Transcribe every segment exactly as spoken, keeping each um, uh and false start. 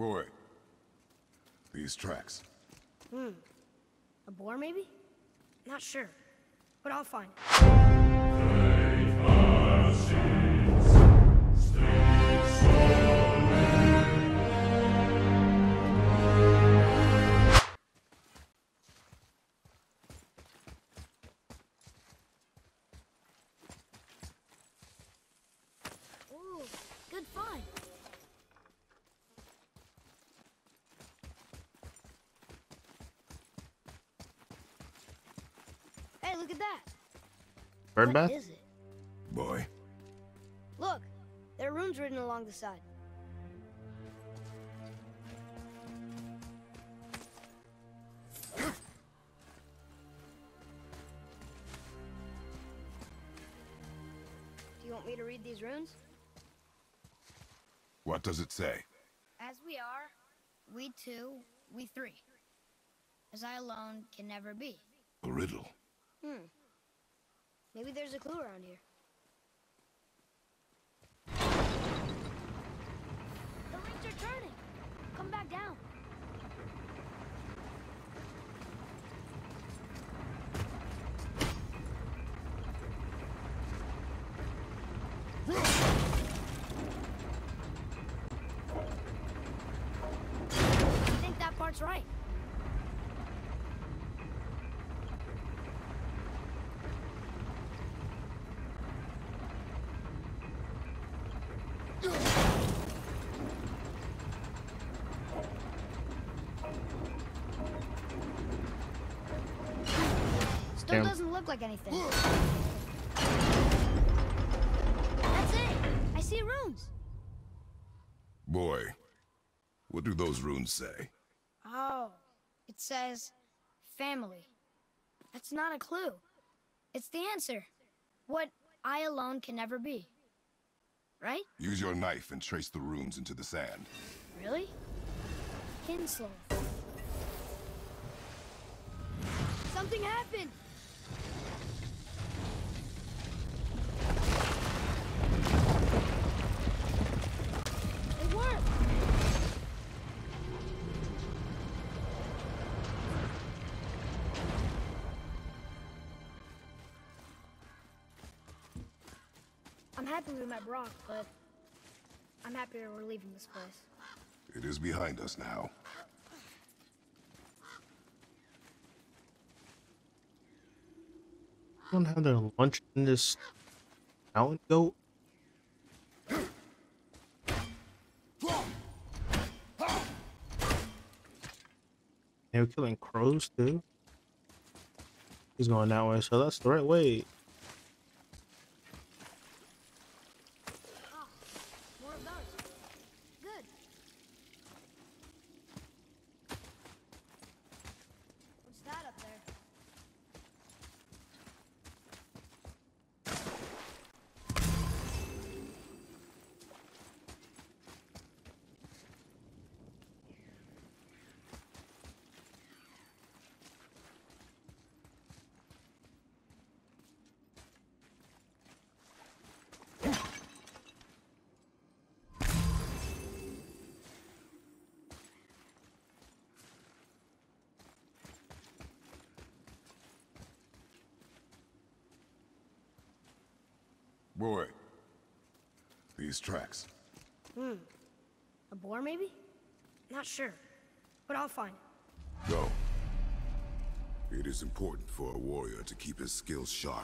Boy, these tracks. Hmm. A boar, maybe? Not sure. But I'll find it. Ooh, good find. Hey, look at that. Bird bath? What is it? Boy. Look, there are runes written along the side. Do you want me to read these runes? What does it say? As we are, we two, we three. As I alone can never be. A riddle. Hmm. Maybe there's a clue around here. The rings are turning. Come back down. I think that part's right. Still Damn. doesn't look like anything. That's it. I see runes. Boy, what do those runes say? Oh, it says family. That's not a clue. It's the answer. What I alone can never be. Right? Use your knife and trace the runes into the sand. Really? Kinslow. Something happened! It worked! I'm happy we met Brock, but I'm happier we're leaving this place. It is behind us now. Don't have their lunch in this mountain goat. They were killing crows too. He's going that way, so that's the right way. Ah, more of those. Good. What's that up there? Boy, these tracks. Hmm. A boar, maybe? Not sure. But I'll find it. Go. It is important for a warrior to keep his skills sharp.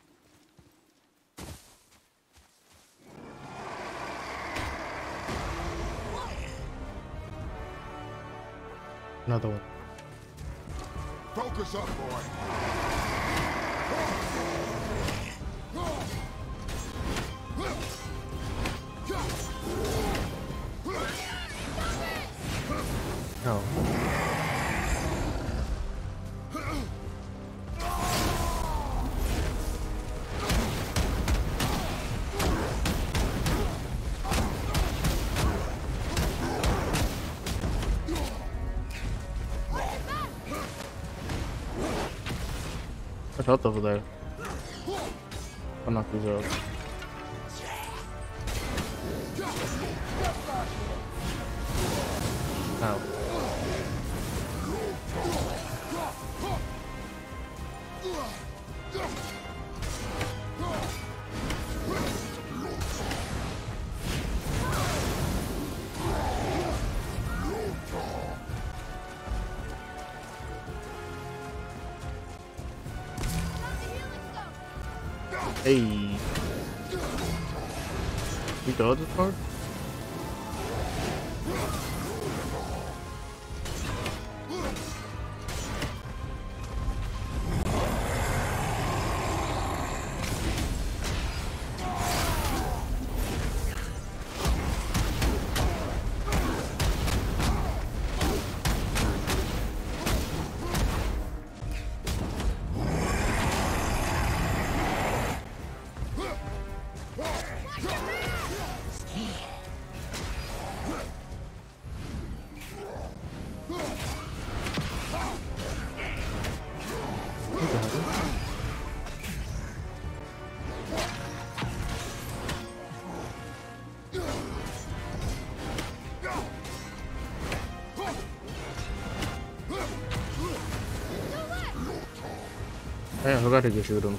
Another one. Focus up, boy. No. There's health over there. I'll knock these out. Hey. You dodged this part? Hey, I forgot to get shoot him.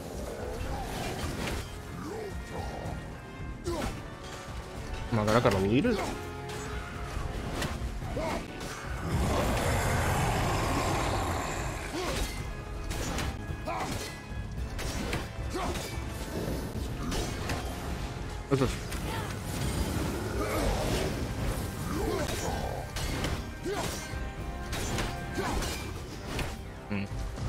Oh my god, I gotta lead it? What's this? Hmm.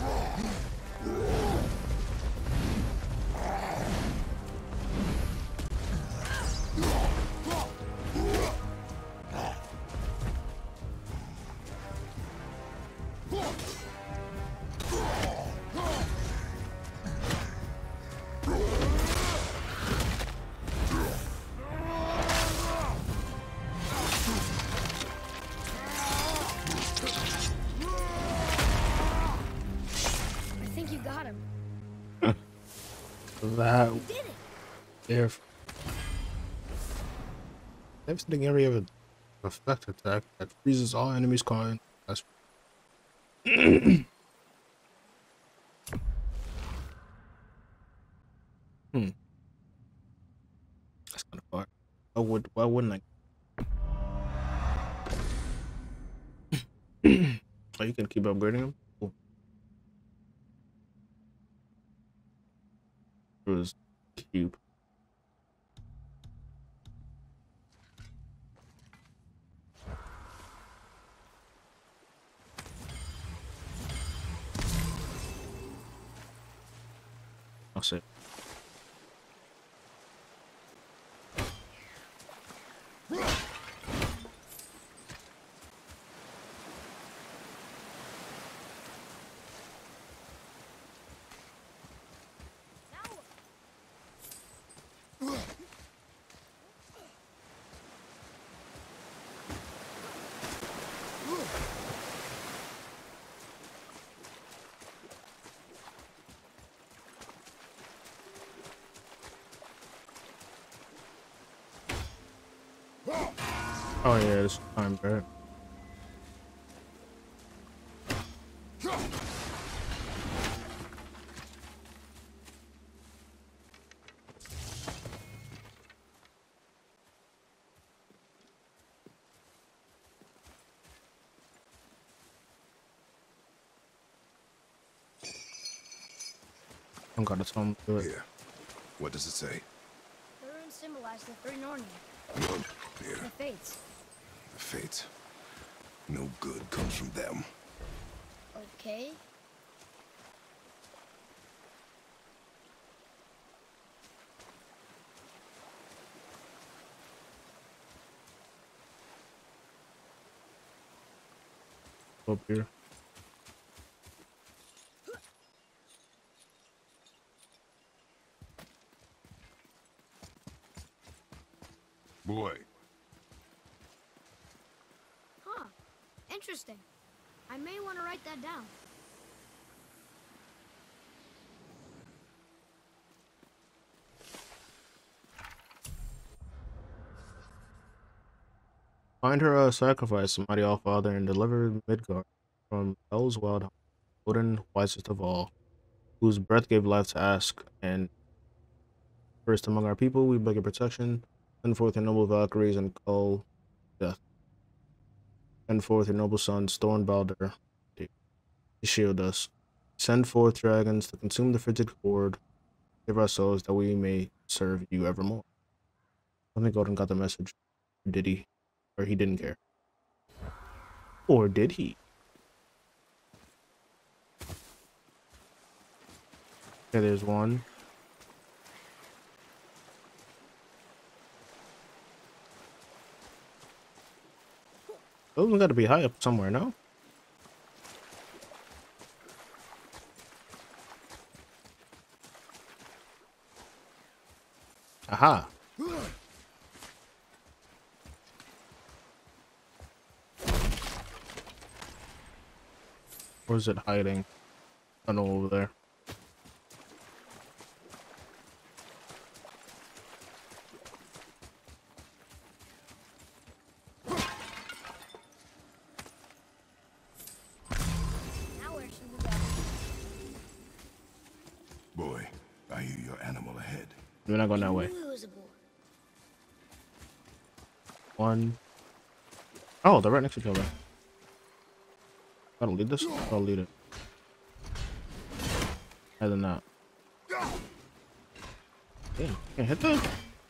That if devastating area of an effect attack that freezes all enemies caught in. That's hmm. That's kind of far. Why would why wouldn't I? Oh, you can keep upgrading them. Cool. It was cube. I'll say. Oh yeah, it's time, bro. I'm gonna tell him to do it. Here. What does it say? The runes symbolize the three Norni, None. Here. the Fates. The Fates. No good comes from them. Okay. Up here. Boy. Huh. Interesting. I may want to write that down. Find her a sacrifice, mighty all father, and deliver Midgard from Hell's wild, Odin, wisest of all, whose breath gave life to ask. And first among our people, we beg your protection. Send forth your noble Valkyries and call death. Send forth your noble son, Stormbalder, to shield us. Send forth dragons to consume the frigid horde. Give us souls that we may serve you evermore. I think Odin got the message. Or did he? Or he didn't care. Or did he? Okay, there's one. Those got to be high up somewhere, no? Aha. Or is it hiding? I don't know, over there. Now where should we go? Boy, I hear your animal ahead. We're not going that way. Invisible. One. Oh, they're right next to each other. Gotta lead this? I'll lead it. Other than that. Damn, can't hit them.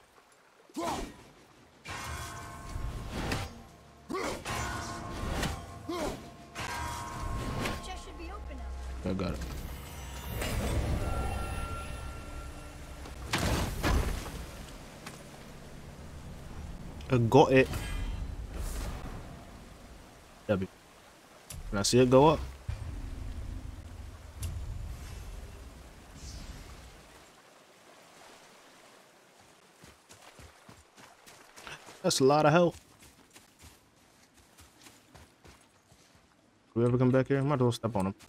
Chest should be open now. I got it. I got it. W. Can I see it go up? That's a lot of help. Do we ever come back here? I might as well step on him.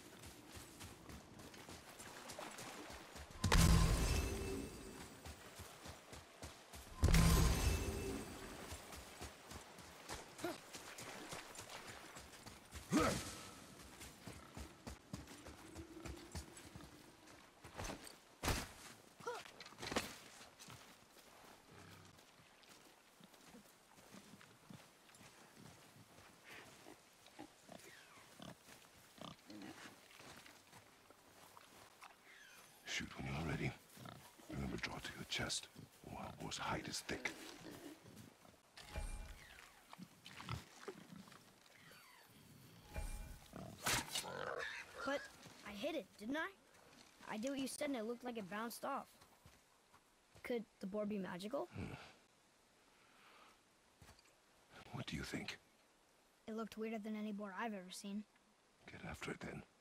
Shoot when you're ready. Remember, draw to your chest. Wild boar's hide is thick. But I hit it, didn't I? I did what you said and it looked like it bounced off. Could the board be magical? Hmm. What do you think? It looked weirder than any board I've ever seen. Get after it then.